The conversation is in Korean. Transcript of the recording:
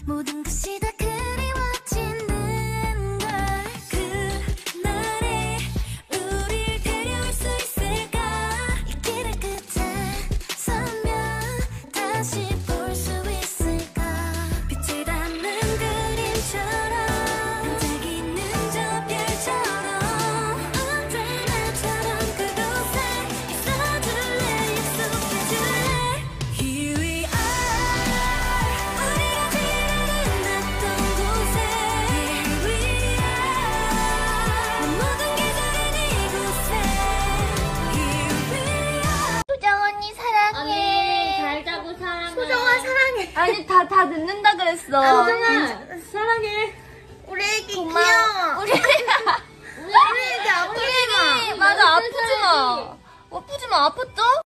모든 것이 다 그리워지는 걸. 그날에 우릴 데려올 수 있을까? 이 길의 끝에 서면 다시 볼 수 있을까? 빛을 담은 그림처럼 반짝이는 저 별처럼 언제나처럼 그곳에 있어줄래. 약속해줄래. Here we are. 우리가 제일 아름답던 곳에 Here we are. 모든 계절은 이곳에 Here we are. 소정 언니 사랑해. 언니 잘 자고 사랑해. 소정아 사랑해. 아니 다 늦는다 그랬어. 소정아 사랑해. 우리 애기 고마워. 귀여워. 우리 우리 애기 아프지 마. 맞아 아프지 마. 아프지 마. 아팠죠?